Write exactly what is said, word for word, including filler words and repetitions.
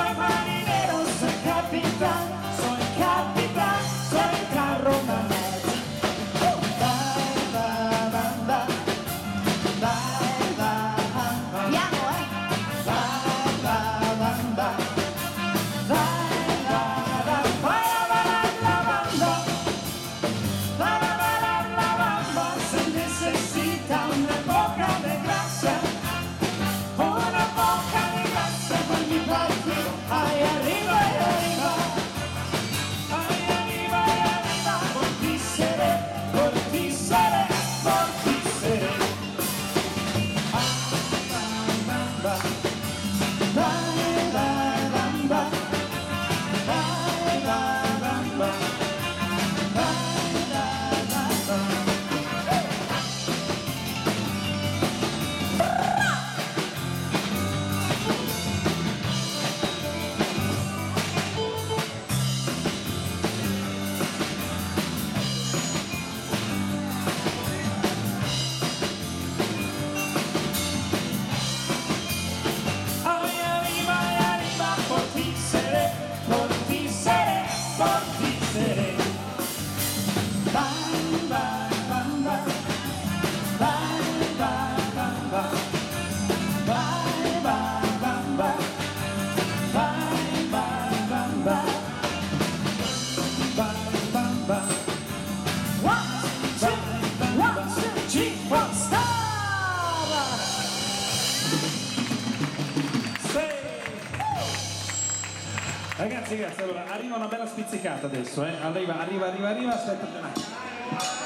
soy marinero, soy capitán, soy capitán, soy carro manero. Vai, vai, vai, vai, vai, vai, piano, eh? Vai, vai, vai, vai, vai, vai, vai, vai, la banda, vai, la banda, se necesita una boca de grasa, una boca de grasa con mi partido, ahí arriba, ahí arriba, ahí arriba, ahí arriba, por ti seré, por ti seré, por ti seré. Bamba, bamba, bamba, bamba, bamba, bamba, ahí arriba, ahí arriba, por ti seré, por ti seré, por ti seré. Bamba, bamba, bamba, bamba, bamba, bamba, bamba, bamba, bamba. One, two, one, two, three, four, stop! Sì. Ragazzi, ragazzi, allora arriva una bella spizzicata adesso, eh? Arriva, arriva, arriva, arriva, aspetta un attimo.